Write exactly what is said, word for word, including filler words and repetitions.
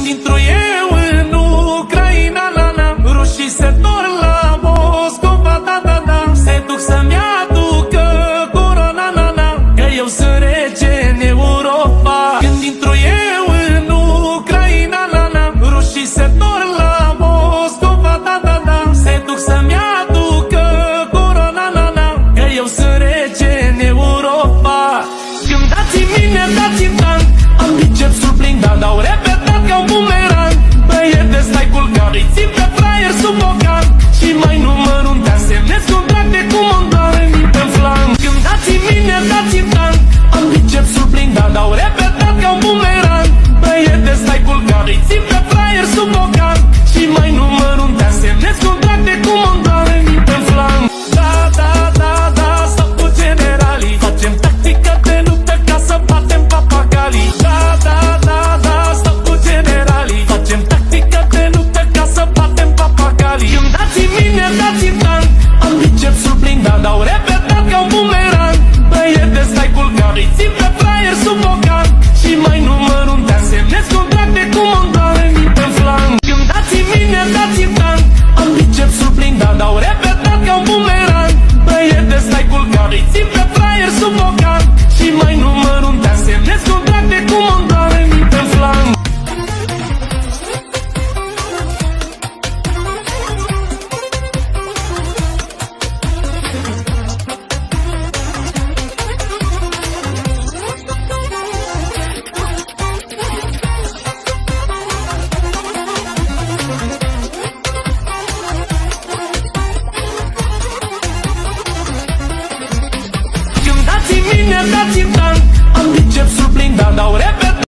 Când intru eu în Ucraina, na, na, rușii se torn la Moscova, da, da, da. Se duc să-mi aducă corona, na, na, că eu sunt rege în Europa. Când intru eu în Ucraina, na, na, rușii se torn la Moscova, da, da, da. Se duc să-mi aducă corona, na, na, că eu sunt rege în Europa. Când dați-mi mine, dați-mi tank, am bicepsul blindat, dau repetat ca un bumerang. Băiete, stai culcat, îi țin pe fraier sub bocan și mai număr un te semnez contracte cu mondoare pe flanc. Când dați-mi mine, dați-mi tank, am bicepsul blindat, dau repetat ca un bumerang. Băiete, stai culcat, îi țin pe fraier sub bocan și mai număr un te semnez contracte cu mondoare.